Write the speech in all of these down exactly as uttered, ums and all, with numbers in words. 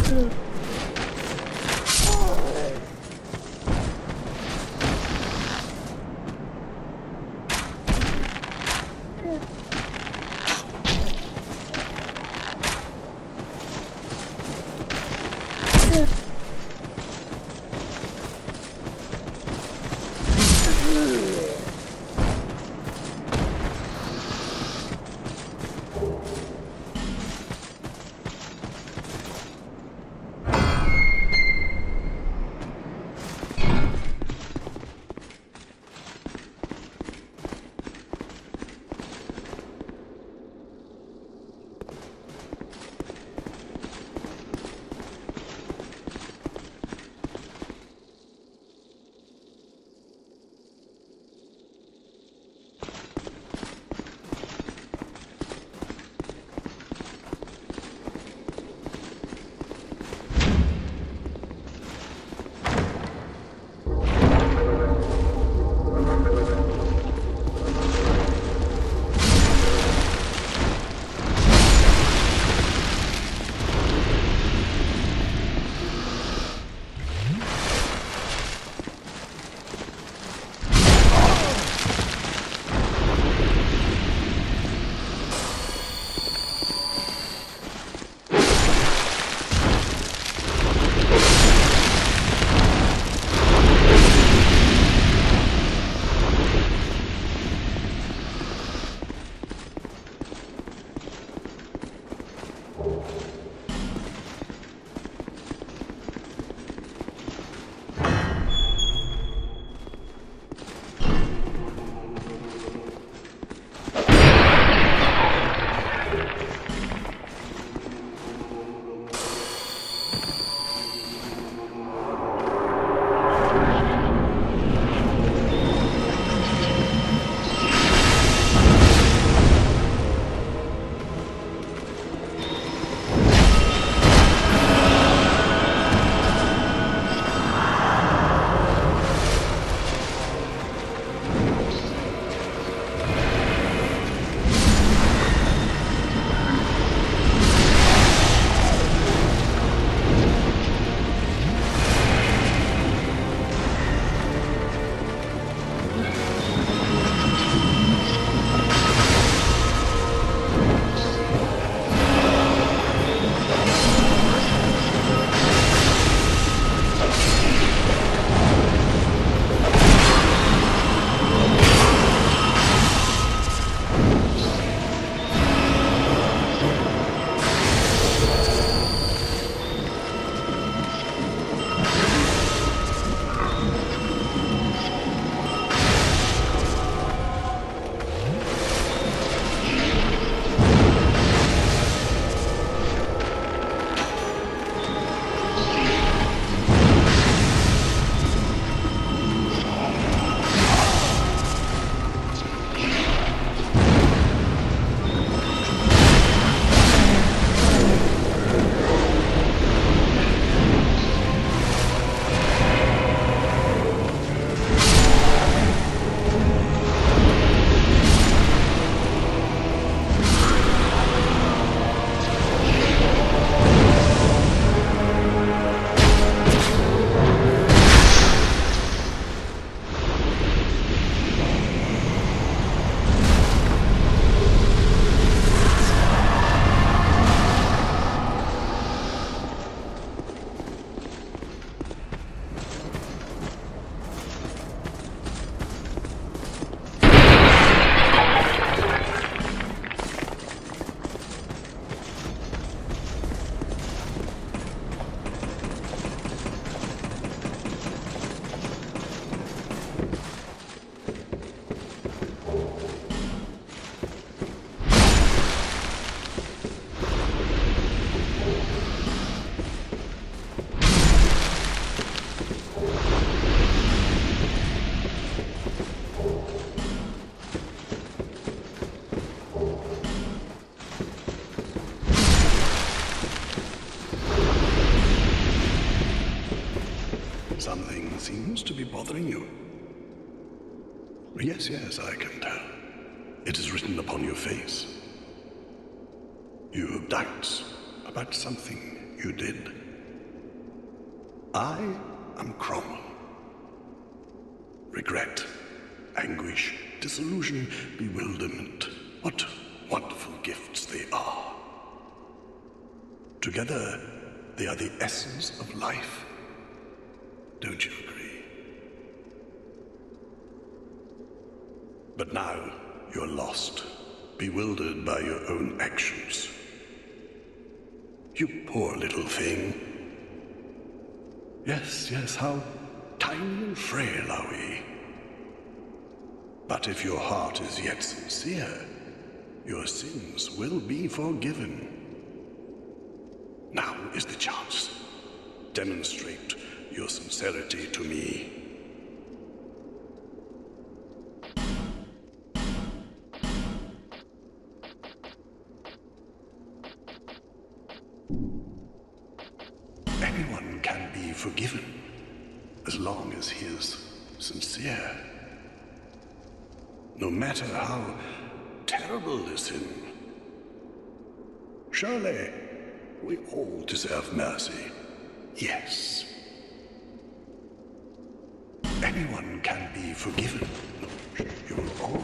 Something seems to be bothering you. Yes, yes, I can tell. It is written upon your face. You have doubts about something you did. I am Cromwell. Regret, anguish, disillusion, bewilderment. What wonderful gifts they are. Together, they are the essence of life. Don't you agree? But now, you're lost, bewildered by your own actions. You poor little thing. Yes, yes, how tiny and frail are we? But if your heart is yet sincere, your sins will be forgiven. Now is the chance. Demonstrate your sincerity to me. Anyone can be forgiven, as long as he is sincere. No matter how terrible the sin. Surely, we all deserve mercy. Yes. Anyone can be forgiven. You will all.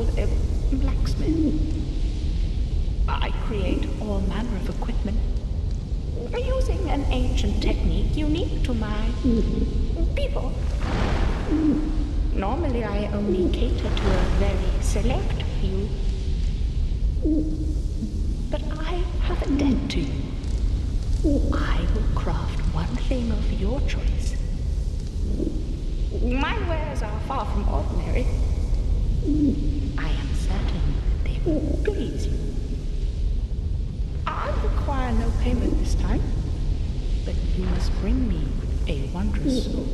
called a blacksmith. I create all manner of equipment using an ancient technique unique to my people. Normally, I only cater to a very select few. But I have a debt to you. I will craft one thing of your choice. My wares are far from ordinary. I am certain they will please you. I require no payment this time, but you must bring me a wondrous soul.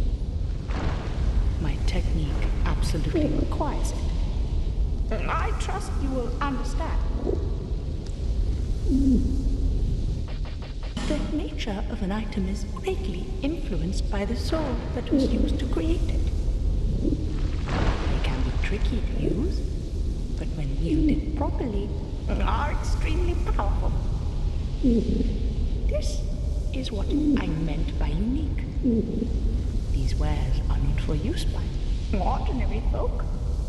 My technique absolutely requires it. I trust you will understand. The nature of an item is greatly influenced by the soul that was used to create it. They can be tricky to use, but when wielded properly, are extremely powerful. This is what I meant by unique. These wares are not for use by ordinary folk.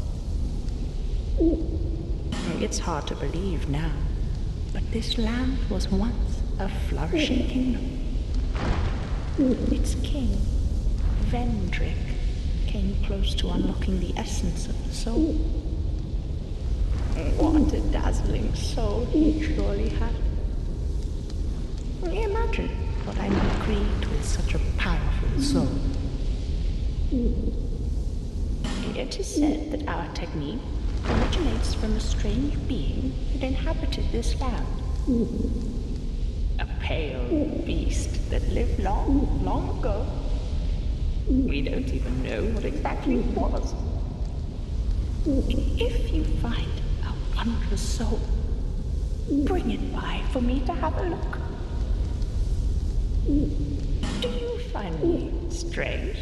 It's hard to believe now, but this land was once a flourishing kingdom. Its king, Vendrick, came close to unlocking the essence of the soul. What a dazzling soul he surely had. Imagine what I might create with such a powerful soul. It is said that our technique originates from a strange being that inhabited this land. A pale beast that lived long, long ago. We don't even know what exactly it was. If you find a wondrous soul, bring it by for me to have a look. Do you find me strange?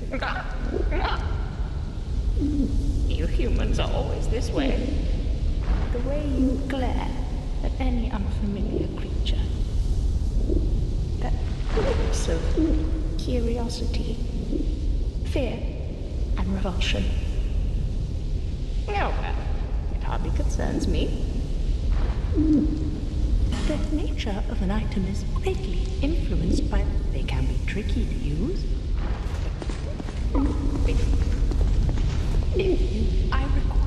You humans are always this way. The way you glare at any unfamiliar creature. That mix of curiosity, fear, and revulsion. Oh well, it hardly concerns me. The nature of an item is greatly influenced by... They can be tricky to use. If, if you... I require...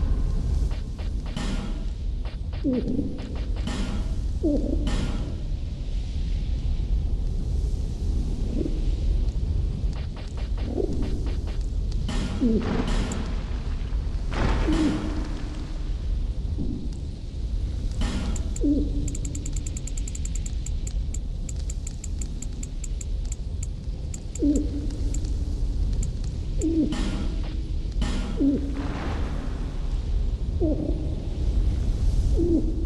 Mm.